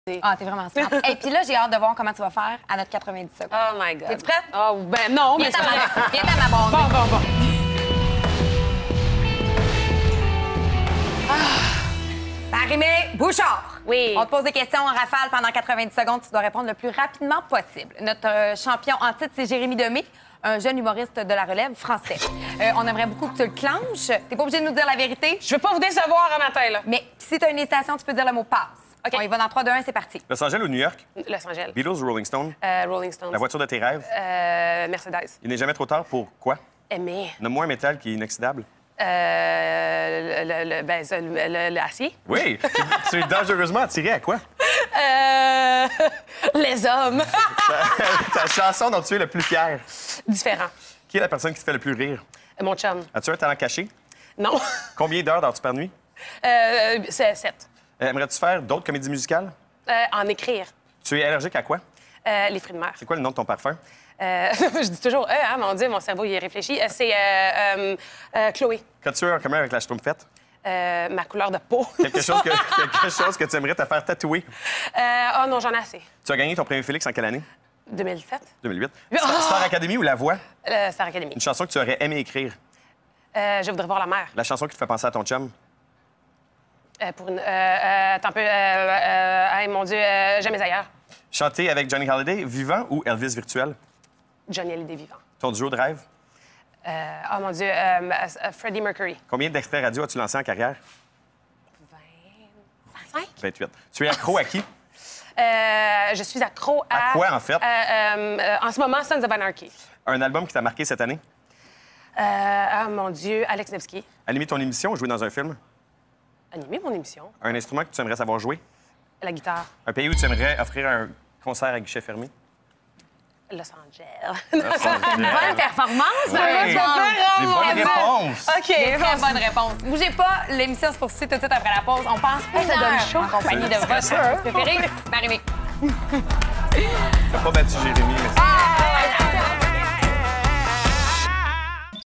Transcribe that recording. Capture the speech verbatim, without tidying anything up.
Ah, t'es vraiment smart. Et puis là, j'ai hâte de voir comment tu vas faire à notre quatre-vingt-dix secondes. Oh my God. Es-tu prête? Oh, ben non, mais Viens c'est vrai. à Viens à ma base. Bon, bon, bon. Marie-Mé Bouchard. Oui. On te pose des questions en rafale pendant quatre-vingt-dix secondes. Tu dois répondre le plus rapidement possible. Notre euh, champion en titre, c'est Jérémy Demé, un jeune humoriste de la relève français. Euh, on aimerait beaucoup que tu le clenches. T'es pas obligé de nous dire la vérité. Je veux pas vous décevoir un matin, là. Mais si tu as une hésitation, tu peux dire le mot passe. OK. On y va dans trois, deux, un, c'est parti. Los Angeles ou New York? Los Angeles. Beatles ou Rolling Stone? Euh, Rolling Stones. La voiture de tes rêves? Euh, Mercedes. Il n'est jamais trop tard pour quoi? Aimer. Nomme-moi un métal qui est inoxydable. Euh, le, le, ben, ça, le, le- l'acier. Oui! tu, tu es dangereusement attiré à quoi? Euh, les hommes. Ta, ta chanson dont tu es le plus fier. Différent. Qui est la personne qui te fait le plus rire? Mon chum. As-tu un talent caché? Non. Combien d'heures dors-tu par nuit? Euh, c'est sept. Euh, Aimerais-tu faire d'autres comédies musicales? Euh, en écrire. Tu es allergique à quoi? Euh, les fruits de mer. C'est quoi le nom de ton parfum? Euh, je dis toujours, euh, hein, mon Dieu, mon cerveau, il réfléchit. Euh, c'est euh, euh, euh, Chloé. Qu'as-tu en commun avec la Schtroumpfette? Euh, ma couleur de peau. Quelque chose que, quelque chose que tu aimerais te faire tatouer. Euh, oh non, j'en ai assez. Tu as gagné ton premier Félix en quelle année? deux mille sept. deux mille huit. Star, Star Academy ou La Voix? Euh, Star Academy. Une chanson que tu aurais aimé écrire. Euh, je voudrais voir la mer. La chanson qui te fait penser à ton chum. Euh, pour une. Euh, euh, attends un peu. Euh, euh, hey, mon Dieu, euh, jamais ailleurs. Chanter avec Johnny Hallyday, vivant ou Elvis virtuel? Johnny Hallyday vivant. Ton duo de rêve? Euh, oh mon Dieu, euh, euh, Freddie Mercury. Combien d'extraits radio as-tu lancé en carrière? vingt-cinq. vingt-huit. Tu es accro à qui? Euh, je suis accro à. À quoi, en fait? Euh, euh, euh, en ce moment, Sons of Anarchy. Un album qui t'a marqué cette année? Euh, oh mon Dieu, Alex Nevsky. Animer ton émission ou jouer dans un film? Animer mon émission. Un instrument que tu aimerais savoir jouer? La guitare. Un pays où tu aimerais offrir un concert à guichet fermé? Los Angeles. Bonne performance, Ouais. par exemple. Des bonnes réponses! OK. Des très bonnes réponses. Bougez pas, l'émission se poursuit tout de suite après la pause. On passe une ça donne heure chaud. en compagnie de votre artiste préféré, Marie-Mé. T'as pas battu Jérémy, mais...